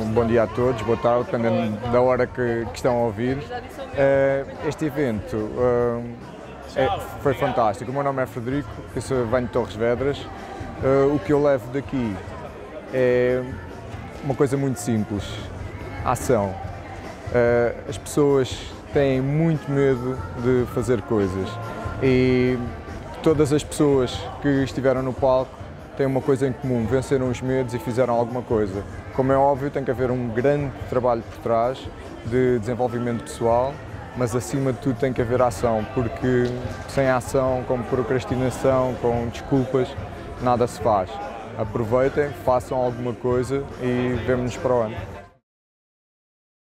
bom dia a todos, boa tarde, dependendo da hora que estão a ouvir. Este evento foi fantástico. O meu nome é Frederico, eu venho de Torres Vedras. O que eu levo daqui é uma coisa muito simples, a ação. As pessoas têm muito medo de fazer coisas e todas as pessoas que estiveram no palco têm uma coisa em comum, venceram os medos e fizeram alguma coisa. Como é óbvio, tem que haver um grande trabalho por trás de desenvolvimento pessoal, mas acima de tudo tem que haver ação, porque sem ação, com procrastinação, com desculpas, nada se faz. Aproveitem, façam alguma coisa e vemo-nos para o ano.